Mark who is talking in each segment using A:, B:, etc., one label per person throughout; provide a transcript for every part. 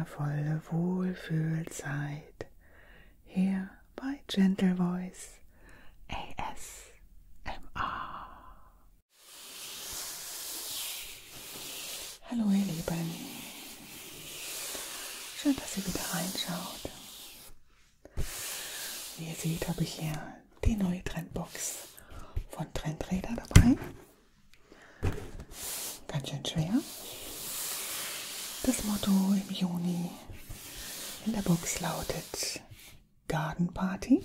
A: wundervolle Wohlfühlzeit hier bei Gentle Voice ASMR. Hallo ihr Lieben, schön, dass ihr wieder reinschaut. Wie ihr seht, habe ich hier die neue Trendbox von Trendräder dabei. Ganz schön schwer. Das Motto im Juni in der Box lautet Garden Party,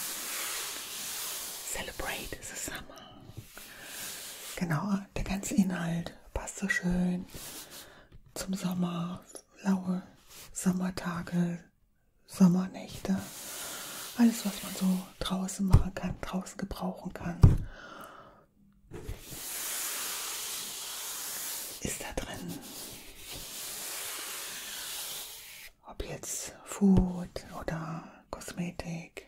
A: Celebrate the Summer. Genau, der ganze Inhalt passt so schön zum Sommer, laue Sommertage, Sommernächte, alles was man so draußen machen kann, draußen gebrauchen kann, ist da drin. Ob jetzt Food oder Kosmetik,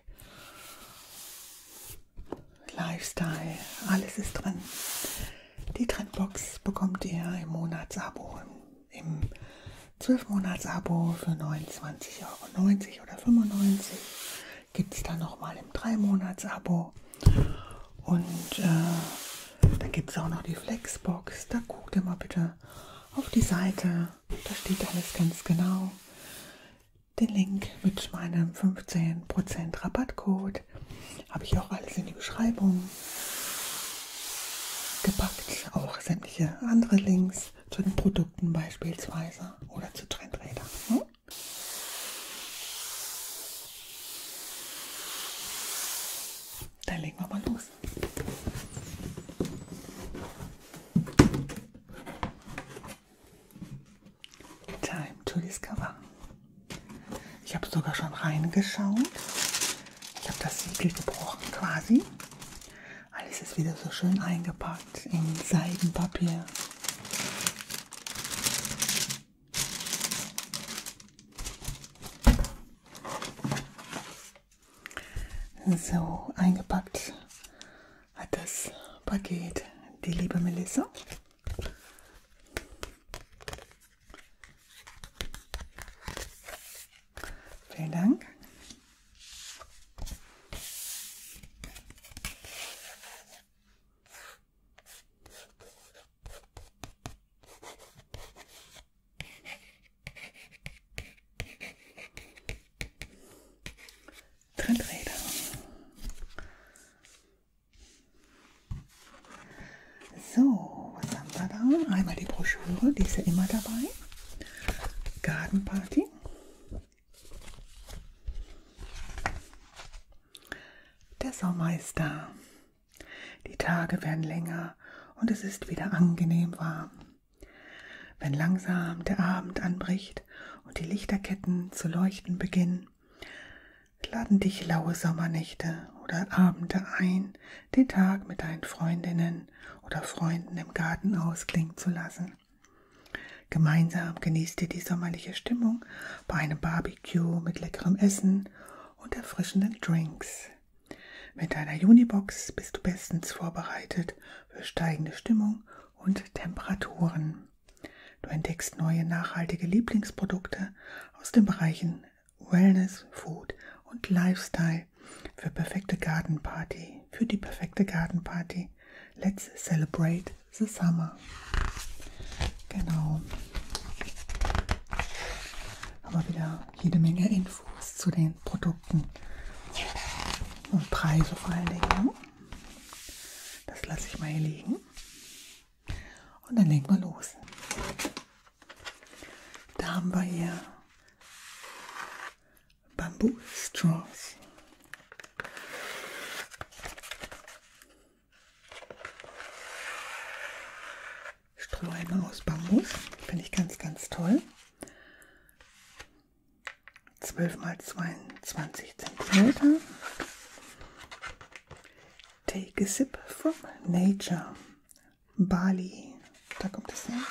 A: Lifestyle, alles ist drin. Die Trendbox bekommt ihr im Monatsabo, im 12-Monats-Abo für 29,90 € oder 95 €. Gibt es dann nochmal im 3-Monats-Abo. Und da gibt es auch noch die Flexbox. Da guckt ihr mal bitte auf die Seite. Da steht alles ganz genau. Den Link mit meinem 15% Rabattcode habe ich auch alles in die Beschreibung gepackt. Auch sämtliche andere Links zu den Produkten beispielsweise oder zu Trendrädern. Dann legen wir mal los. Time to discover. Ich habe sogar schon reingeschaut. Ich habe das Siegel gebrochen quasi. Alles ist wieder so schön eingepackt in Seidenpapier. So, eingepackt hat das Paket die liebe Melissa. Vielen Dank. Trendräder. So, was haben wir da? Einmal die Broschüre, die ist ja immer dabei. Garden Party. Der Sommer ist da. Die Tage werden länger und es ist wieder angenehm warm. Wenn langsam der Abend anbricht und die Lichterketten zu leuchten beginnen, laden dich laue Sommernächte oder Abende ein, den Tag mit deinen Freundinnen oder Freunden im Garten ausklingen zu lassen. Gemeinsam genießt ihr die sommerliche Stimmung bei einem Barbecue mit leckerem Essen und erfrischenden Drinks. Mit deiner Junibox bist du bestens vorbereitet für steigende Stimmung und Temperaturen. Du entdeckst neue nachhaltige Lieblingsprodukte aus den Bereichen Wellness, Food und Lifestyle für die perfekte Garden Party. Let's celebrate the summer. Genau. Aber wieder jede Menge Infos zu den Produkten. Und Preise vor allen Dingen. Das lasse ich mal hier liegen. Und dann legen wir los. Da haben wir hier Bamboo Straws. Strohhalme aus Bambus. Finde ich ganz, ganz toll. 12 x 22 cm. Take a sip from nature. Bali. Da kommt es her.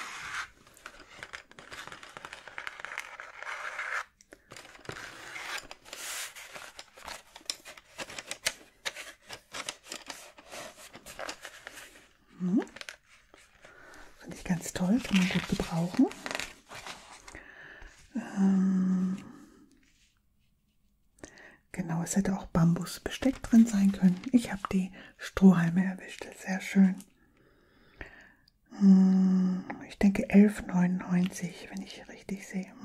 A: Finde ich ganz toll, kann man gut gebrauchen. Genau, es hätte auch Bambusbesteck drin sein können. Ich habe die Strohhalme erwischt, sehr schön. Ich denke 11,99, wenn ich richtig sehe.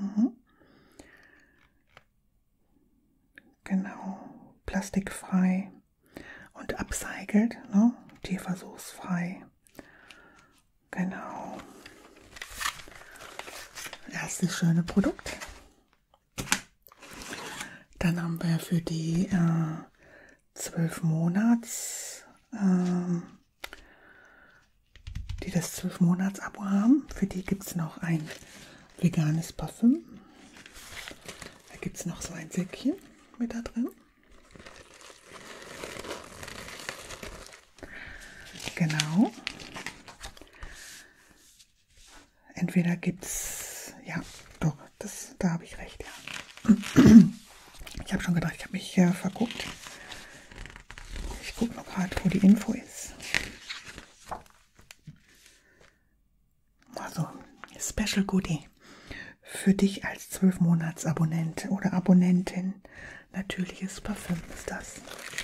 A: Genau, plastikfrei und upcycled, ne? Tierversuchsfrei. Genau. Erstes schöne Produkt. Dann haben wir für die 12 Monats, die das 12 Monats Abo haben, für die gibt es noch ein veganes Parfüm. Da gibt es noch so ein Säckchen mit da drin. Genau. Entweder gibt es, ja, doch, da habe ich recht, ja. Ich habe schon gedacht, ich habe mich verguckt. Ich gucke noch gerade, wo die Info ist. Also, Special Goodie. Für dich als 12 Monats Abonnent oder Abonnentin. Natürliches Parfüm ist das.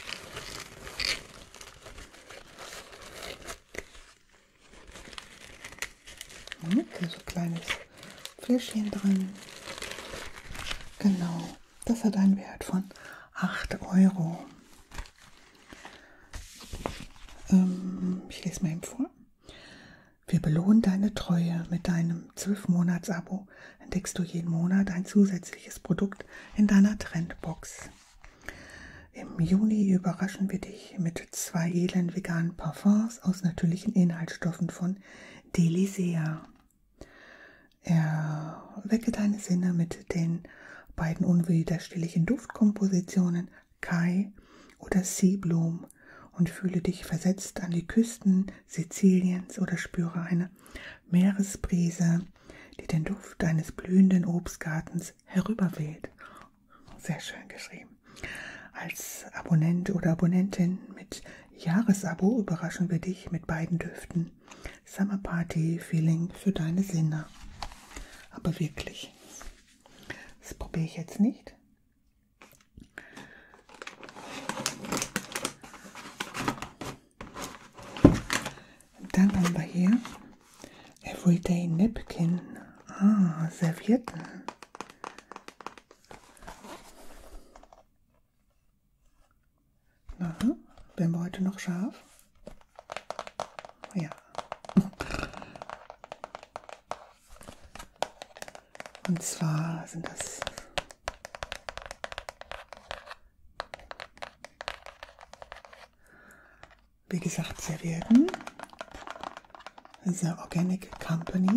A: Hier so ein kleines Fläschchen drin. Genau, das hat einen Wert von 8 Euro. Ich lese mal eben vor. Wir belohnen deine Treue. Mit deinem 12-Monats-Abo entdeckst du jeden Monat ein zusätzliches Produkt in deiner Trendbox. Im Juni überraschen wir dich mit 2 edlen veganen Parfums aus natürlichen Inhaltsstoffen von Delisea. Erwecke deine Sinne mit den beiden unwiderstehlichen Duftkompositionen Kai oder Sea Bloom und fühle dich versetzt an die Küsten Siziliens oder spüre eine Meeresbrise, die den Duft eines blühenden Obstgartens herüberweht. Sehr schön geschrieben. Als Abonnent oder Abonnentin mit Jahresabo überraschen wir dich mit beiden Düften. Summer Party Feeling für deine Sinne. Aber wirklich, das probiere ich jetzt nicht. Dann haben wir hier Everyday Napkin. Servietten. Aha, werden wir heute noch scharf? Ja. Und zwar sind das wie gesagt Servietten. The Organic Company.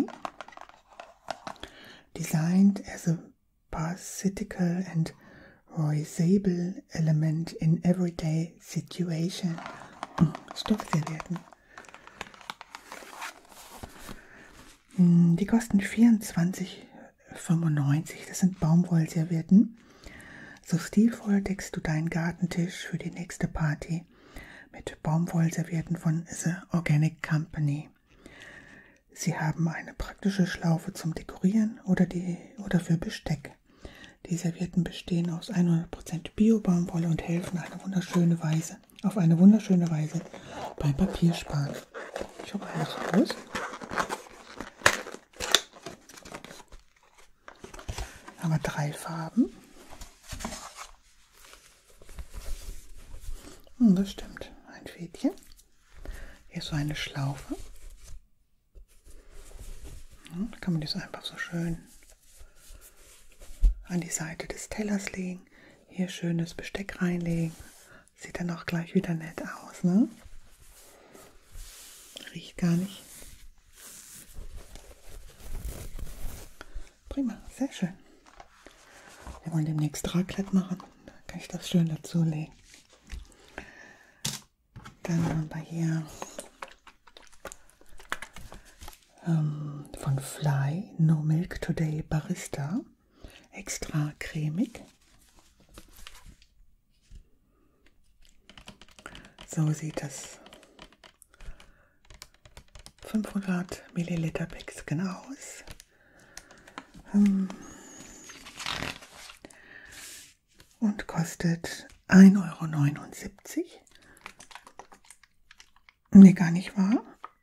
A: Designed as a parasitical and reusable element in everyday situation. Stoffservietten. Die kosten 24,95. Das sind Baumwollservietten. So stilvoll deckst du deinen Gartentisch für die nächste Party mit Baumwollservietten von The Organic Company. Sie haben eine praktische Schlaufe zum Dekorieren oder für Besteck. Die Servietten bestehen aus 100% Bio-Baumwolle und helfen auf eine wunderschöne Weise beim Papiersparen. Ich hole alles raus. Haben wir 3 Farben. Das stimmt. Ein Fädchen. Hier ist so eine Schlaufe. Da kann man das einfach so schön an die Seite des Tellers legen. Hier schönes Besteck reinlegen. Sieht dann auch gleich wieder nett aus, ne? Riecht gar nicht. Prima, sehr schön. Wir wollen demnächst Raclette machen. Da kann ich das schön dazulegen. Dann haben wir hier von Fly No Milk Today Barista. Extra cremig. So sieht das 500 Milliliter Päckchen aus. und kostet 1,79 €. Nee, gar nicht wahr.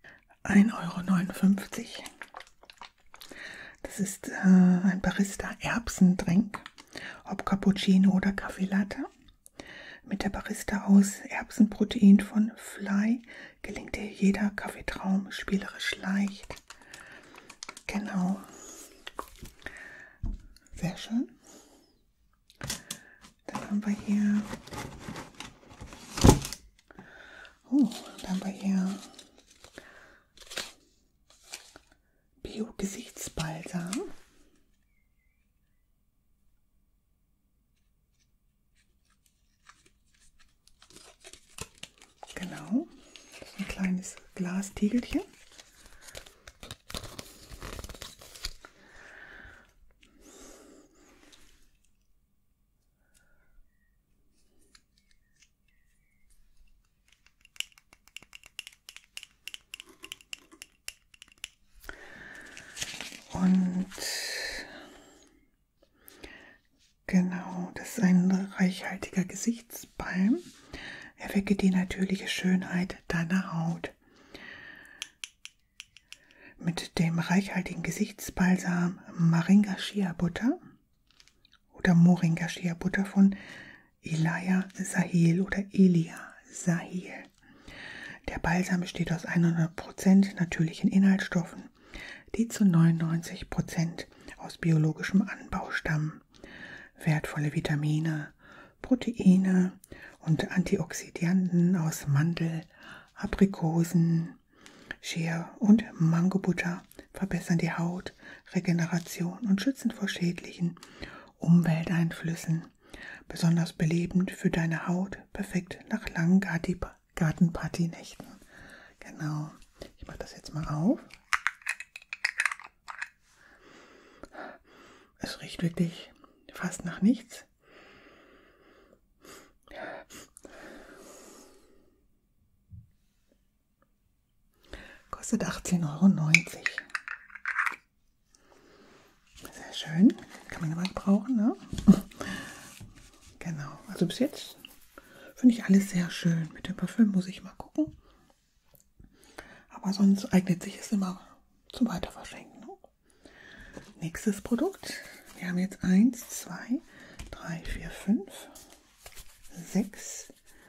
A: 1,59 €. Das ist ein Barista-Erbsendrink, ob Cappuccino oder Kaffee Latte. Mit der Barista aus Erbsenprotein von Fly gelingt dir jeder Kaffeetraum spielerisch leicht. Genau. Sehr schön. Dann haben wir hier Bio-Gesichtsbalsam. Genau. Das ist ein kleines Glastiegelchen. Und genau, das ist ein reichhaltiger Gesichtsbalm. Erwecke die natürliche Schönheit deiner Haut. Mit dem reichhaltigen Gesichtsbalsam Moringa Shea Butter oder Moringa Shea Butter von Elia Sahil oder Elia Sahil. Der Balsam besteht aus 100% natürlichen Inhaltsstoffen, die zu 99% aus biologischem Anbau stammen. Wertvolle Vitamine, Proteine und Antioxidantien aus Mandel, Aprikosen, Shea und Mangobutter verbessern die Hautregeneration und schützen vor schädlichen Umwelteinflüssen. Besonders belebend für deine Haut, perfekt nach langen Gartenpartynächten. Genau, ich mache das jetzt mal auf. Es riecht wirklich fast nach nichts. Kostet 18,90 €. Sehr schön. Kann man immer gebrauchen, ne? Genau. Also bis jetzt finde ich alles sehr schön. Mit dem Parfüm muss ich mal gucken. Aber sonst eignet sich es immer zum Weiterverschenken. Ne? Nächstes Produkt. Wir haben jetzt 1, 2, 3, 4, 5, 6,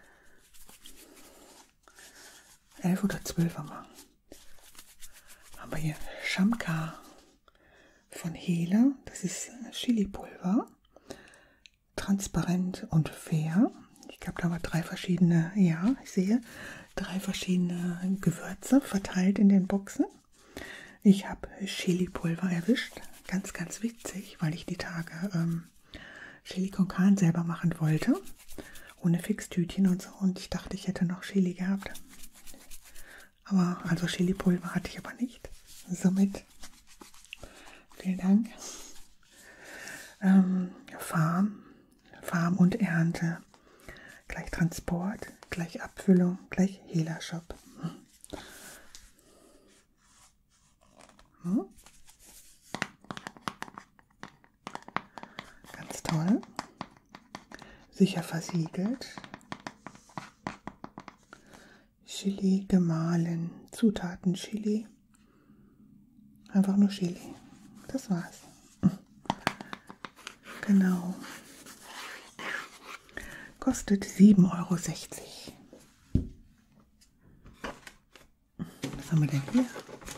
A: 11 oder 12 haben wir. Haben wir hier Shamka von Hele. Das ist Chili-Pulver. Transparent und fair. Ich glaube, da waren 3 verschiedene, ja, ich sehe 3 verschiedene Gewürze verteilt in den Boxen. Ich habe Chili-Pulver erwischt. Ganz, ganz witzig, weil ich die Tage Chili con Carne selber machen wollte. Ohne Fixtütchen und so. Und ich dachte, ich hätte noch Chili gehabt. Aber, also Chili-Pulver hatte ich aber nicht. Somit, vielen Dank. Farm und Ernte. Gleich Transport, gleich Abfüllung, gleich Hela-Shop. Ganz toll. Sicher versiegelt. Chili gemahlen. Zutaten Chili. Einfach nur Chili. Das war's. Genau. Kostet 7,60 €. Was haben wir denn hier?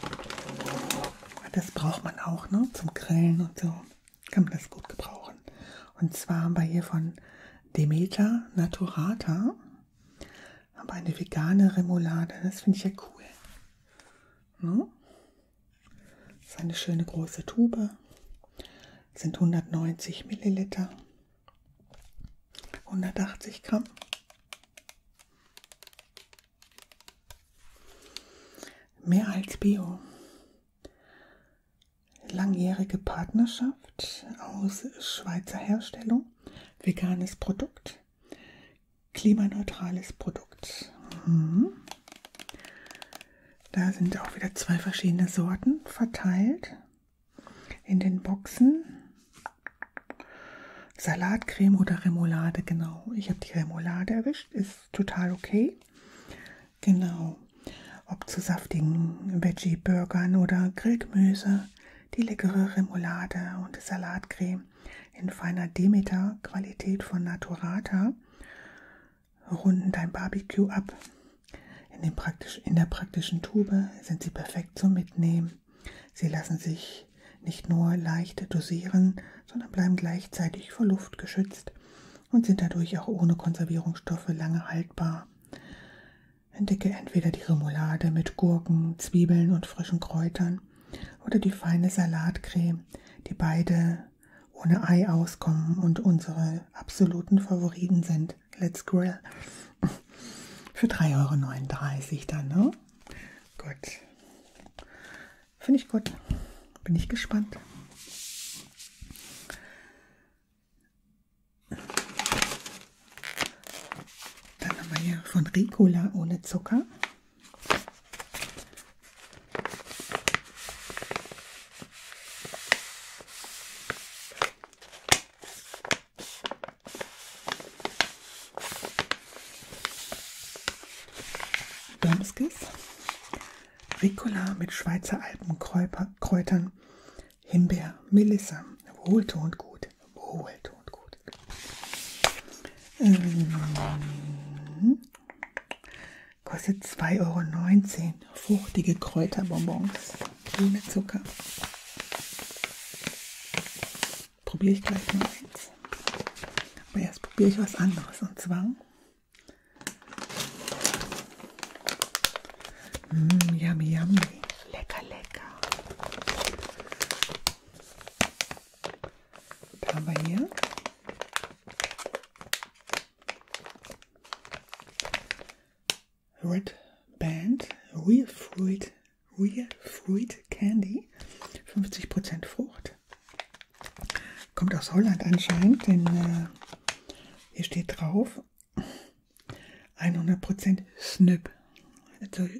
A: Das braucht man auch, ne? Zum Grillen und so. Kann man das gut gebrauchen. Und zwar haben wir hier von Demeter Naturata. Aber eine vegane Remoulade. Das finde ich ja cool. Ne? Das ist eine schöne große Tube. Das sind 190 Milliliter. 180 Gramm. Mehr als Bio. Langjährige Partnerschaft aus Schweizer Herstellung. Veganes Produkt. Klimaneutrales Produkt. Da sind auch wieder 2 verschiedene Sorten verteilt in den Boxen. Salatcreme oder Remoulade, genau. Ich habe die Remoulade erwischt, ist total okay. Genau. Ob zu saftigen Veggie-Burgern oder Grillgemüse, die leckere Remoulade und Salatcreme in feiner Demeter-Qualität von Naturata runden dein Barbecue ab. In der praktischen Tube sind sie perfekt zum Mitnehmen. Sie lassen sich nicht nur leicht dosieren, sondern bleiben gleichzeitig vor Luft geschützt und sind dadurch auch ohne Konservierungsstoffe lange haltbar. Entdecke entweder die Remoulade mit Gurken, Zwiebeln und frischen Kräutern oder die feine Salatcreme, die beide ohne Ei auskommen und unsere absoluten Favoriten sind. Let's Grill. Für 3,39 € dann, ne? Gut. Finde ich gut. Bin ich gespannt. Dann haben wir hier von Ricola ohne Zucker. Böhmskes. Ricola mit Schweizer Alpenkräutern, Himbeer, Melisse. Wohltuend gut. Wohltuend gut. Kostet 2,19 €. Fruchtige Kräuterbonbons. Ohne Zucker. Probiere ich gleich mal eins. Aber erst probiere ich was anderes. Und zwar yummy, yummy. Lecker, lecker. Da haben wir hier Red Band Real Fruit Candy. 50% Frucht. Kommt aus Holland anscheinend, denn hier steht drauf 100% Snip. Also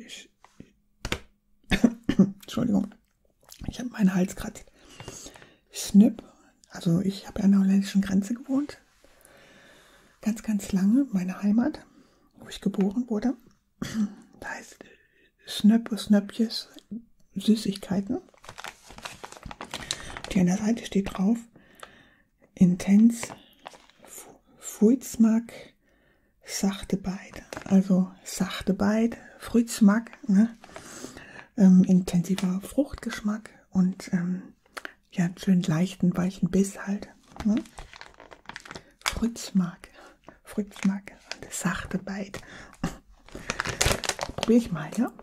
A: Entschuldigung, ich habe meinen Hals kratzt. Snip, also ich habe ja an der holländischen Grenze gewohnt. Ganz, ganz lange, meine Heimat, wo ich geboren wurde. Da heißt Snöpjes, Süßigkeiten. Hier an der Seite steht drauf, Intense Fruitsmaak, sachte Bite. Also sachte Bite, Fruitsmaak, ne? Intensiver Fruchtgeschmack und ja, einen schönen leichten, weichen Biss halt. Ne? Fruitsmaak und sachte Bite. Probiere ich mal, ja?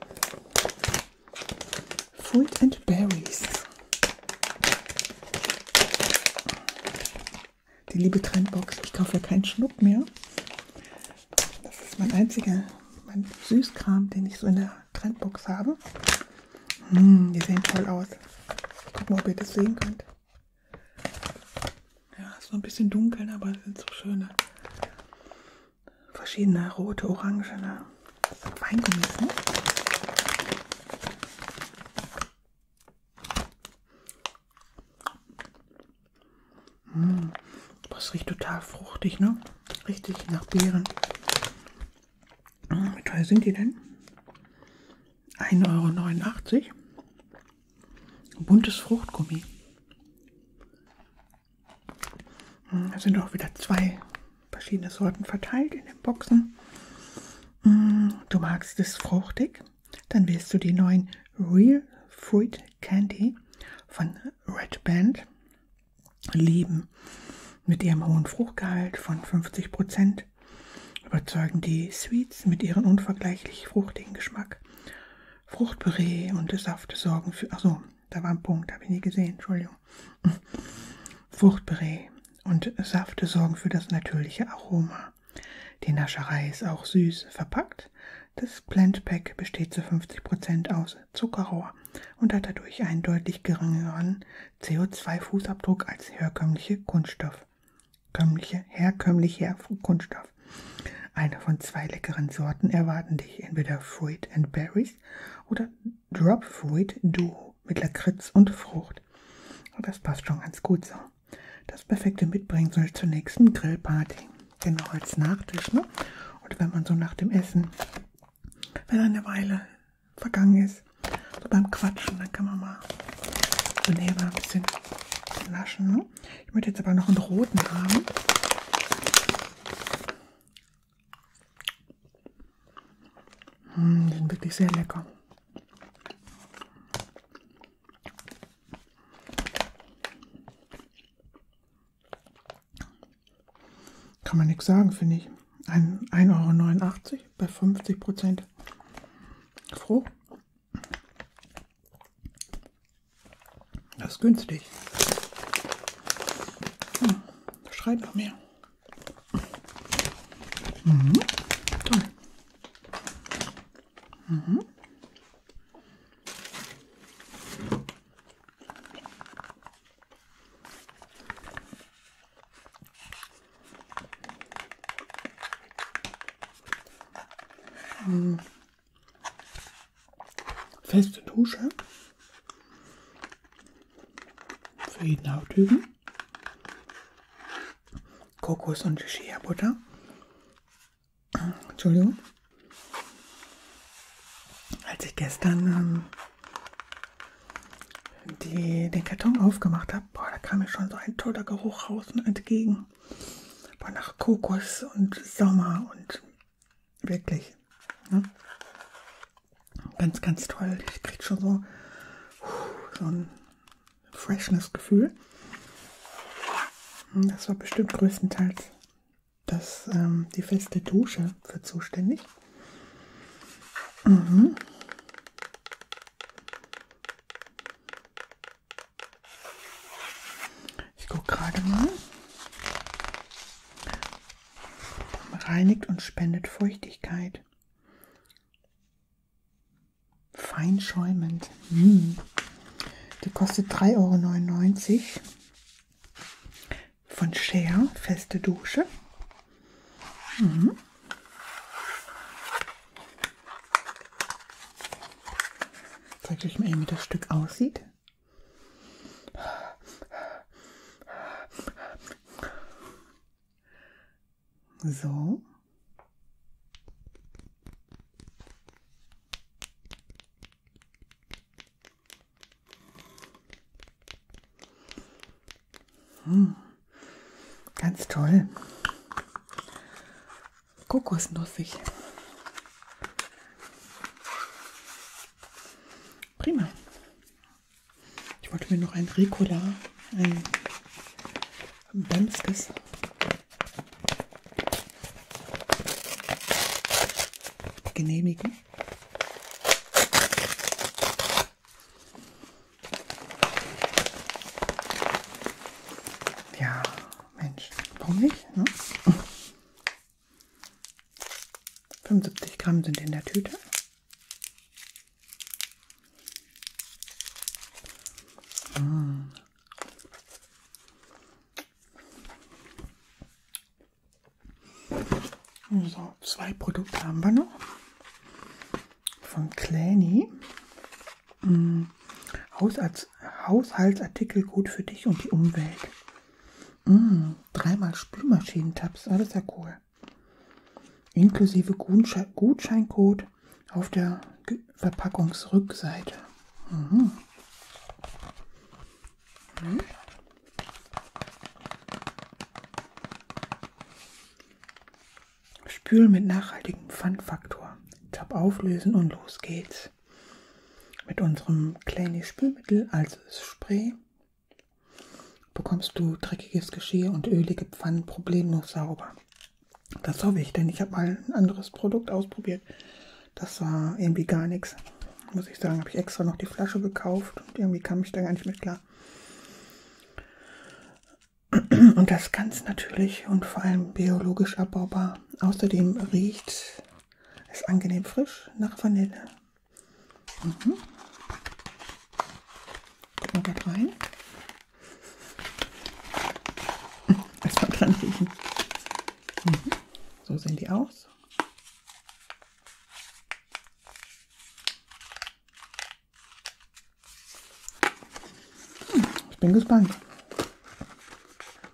A: Fruit and Berries. Die liebe Trendbox. Ich kaufe ja keinen Schnuck mehr. Das ist mein Süßkram, den ich so in der Trendbox habe. Die sehen toll aus. Guck mal, ob ihr das sehen könnt. Ja, ist so ein bisschen dunkel, aber es sind so schöne verschiedene rote, orangene Weingummis, ne? Das riecht total fruchtig, ne? Richtig nach Beeren. Wie teuer sind die denn? 1,89 €. Buntes Fruchtgummi. Da sind auch wieder 2 verschiedene Sorten verteilt in den Boxen. Du magst es fruchtig, dann wählst du die neuen Real Fruit Candy von Red Band. Lieben. Mit ihrem hohen Fruchtgehalt von 50% überzeugen die Sweets mit ihrem unvergleichlich fruchtigen Geschmack. Fruchtpüree und Säfte sorgen für... Achso, da war ein Punkt, habe ich nie gesehen, Entschuldigung. Fruchtpüree und Säfte sorgen für das natürliche Aroma. Die Nascherei ist auch süß verpackt. Das Blend Pack besteht zu 50% aus Zuckerrohr und hat dadurch einen deutlich geringeren CO2-Fußabdruck als herkömmlicher Kunststoff. Eine von 2 leckeren Sorten erwarten dich, entweder Fruit and Berries oder Drop Fruit Duo mit Lakritz und Frucht. Und das passt schon ganz gut so. das perfekte Mitbringsel zur nächsten Grillparty. Genau als Nachtisch, ne? Oder wenn man so nach dem Essen, wenn eine Weile vergangen ist, so beim Quatschen, dann kann man mal so nebenbei ein bisschen naschen, ne? Ich möchte jetzt aber noch einen roten haben. Die sind wirklich sehr lecker. Kann man nichts sagen, finde ich. 1,89 € bei 50%. Froh. Das ist günstig. Schreit noch mehr. Toll. Feste Dusche für jeden Hauttypen. Kokos und Shea-Butter. Entschuldigung. Als ich gestern den Karton aufgemacht habe, da kam mir schon so ein toller Geruch raus entgegen. Boah, nach Kokos und Sommer und wirklich. Ne? Ganz, ganz toll. Ich kriege schon so ein Freshness-Gefühl. Das war bestimmt größtenteils die feste Dusche für zuständig. Ich gucke gerade mal. Reinigt und spendet Feuchtigkeit. Fein schäumend. Die kostet 3,99 € von Shea, feste Dusche. Zeig euch mal, wie das Stück aussieht. So. Ganz toll. Kokosnussig. Prima. Ich wollte mir noch ein Ricola, ein Bemskes genehmigen. Ja, Mensch, warum nicht? Ne? 75 Gramm sind in der Tüte. So, 2 Produkte haben wir noch. Von Clany. Haushaltsartikel gut für dich und die Umwelt. 3-mal Spülmaschinentabs, das ist ja cool. Inklusive Gutscheincode auf der Verpackungsrückseite. Spülen mit nachhaltigem Pfandfaktor. Tab auflösen und los geht's. Mit unserem Clany Spülmittel, also das Spray, bekommst du dreckiges Geschirr und ölige Pfannen problemlos sauber. Das hoffe ich, denn ich habe mal ein anderes Produkt ausprobiert. Das war irgendwie gar nichts. Muss ich sagen, habe ich extra noch die Flasche gekauft und irgendwie kam ich da gar nicht mit klar. Und das ganz natürlich und vor allem biologisch abbaubar. Außerdem riecht es angenehm frisch nach Vanille. Guck mal grad rein. Erstmal dran riechen. So sehen die aus. Ich bin gespannt.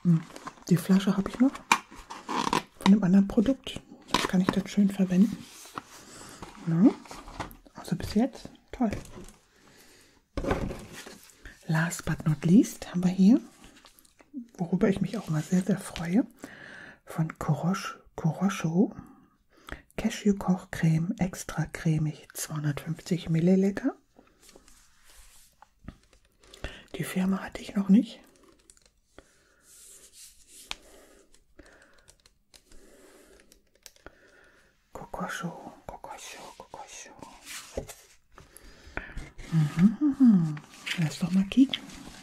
A: Die Flasche habe ich noch von einem anderen Produkt. Das kann ich dann schön verwenden. Ja. Also bis jetzt toll. Last but not least haben wir hier, worüber ich mich auch mal sehr, sehr freue, von Corosho Cashew-Kochcreme extra cremig 250 Milliliter. Die Firma hatte ich noch nicht. Corosho. Lass doch mal kicken.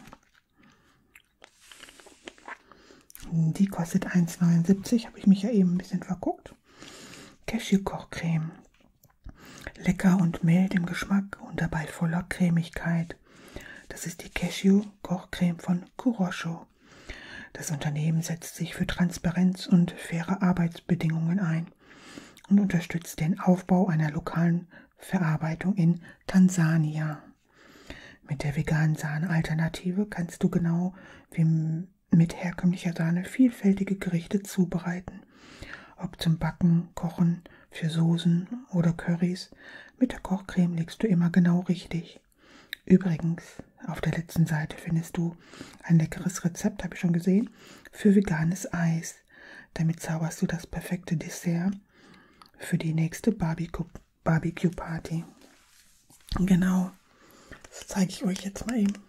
A: Die kostet 1,79. Habe ich mich ja eben ein bisschen verguckt. Cashew-Kochcreme. Lecker und mild im Geschmack und dabei voller Cremigkeit. Das ist die Cashew-Kochcreme von Corosho. Das Unternehmen setzt sich für Transparenz und faire Arbeitsbedingungen ein und unterstützt den Aufbau einer lokalen Verarbeitung in Tansania. Mit der veganen Sahne-Alternative kannst du genau wie mit herkömmlicher Sahne vielfältige Gerichte zubereiten. Ob zum Backen, Kochen, für Soßen oder Currys, mit der Kochcreme liegst du immer genau richtig. Übrigens, auf der letzten Seite findest du ein leckeres Rezept, habe ich schon gesehen, für veganes Eis. Damit zauberst du das perfekte Dessert für die nächste Barbecue-Party. Genau, das zeige ich euch jetzt mal eben.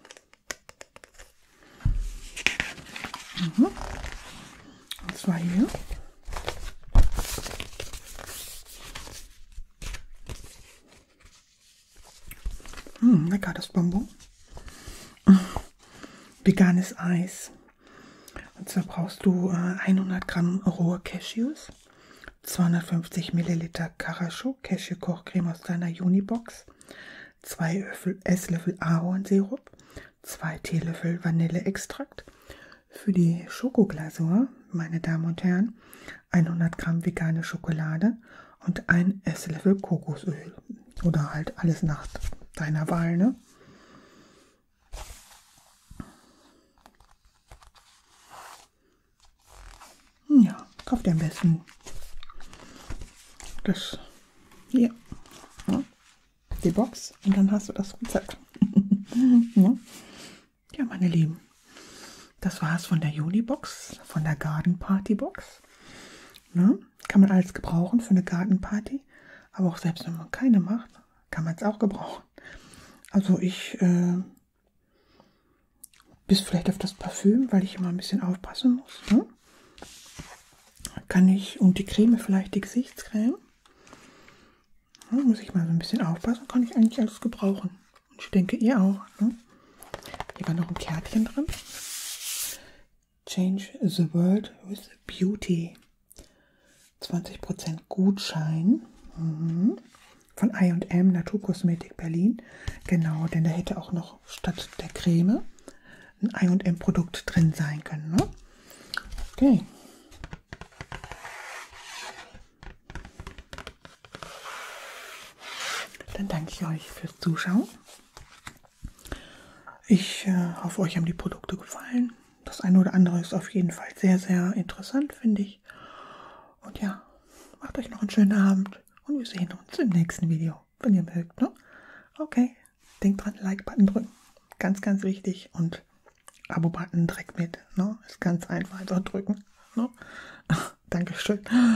A: Und zwar hier. Lecker, das Bonbon. Veganes Eis. Und zwar brauchst du 100 Gramm rohe Cashews, 250 Milliliter Corosho Cashew-Kochcreme aus deiner Unibox, 2 Esslöffel Ahornsirup, 2 Teelöffel Vanilleextrakt. Für die Schokoglasur, meine Damen und Herren, 100 Gramm vegane Schokolade und 1 Esslöffel Kokosöl. Oder halt alles nach deiner Wahl, ne? Ja, kauf dir am besten das hier, ja, die Box, und dann hast du das Rezept. Ja, meine Lieben, das war's von der Juni-Box, von der Garden Party Box. Ne? Kann man alles gebrauchen für eine Garden Party, aber auch selbst wenn man keine macht, kann man es auch gebrauchen. Also ich, bis vielleicht auf das Parfüm, weil ich immer ein bisschen aufpassen muss. Ne? Kann ich, und die Creme vielleicht, die Gesichtscreme. Ja, muss ich mal so ein bisschen aufpassen, kann ich eigentlich alles gebrauchen. Und ich denke, ihr auch. Ne? Hier war noch ein Kärtchen drin. Change the world with beauty. 20% Gutschein. Von I&M Naturkosmetik Berlin. Genau, denn da hätte auch noch statt der Creme ein I&M Produkt drin sein können. Ne? Okay. Dann danke ich euch fürs Zuschauen. Ich hoffe, euch haben die Produkte gefallen. Das eine oder andere ist auf jeden Fall sehr, sehr interessant, finde ich. Und ja, macht euch noch einen schönen Abend und wir sehen uns im nächsten Video, wenn ihr mögt. Ne? Okay, denkt dran, Like-Button drücken. Ganz, ganz wichtig. Und Abo-Button direkt mit. Ne? Ist ganz einfach, einfach drücken. Ne? Dankeschön.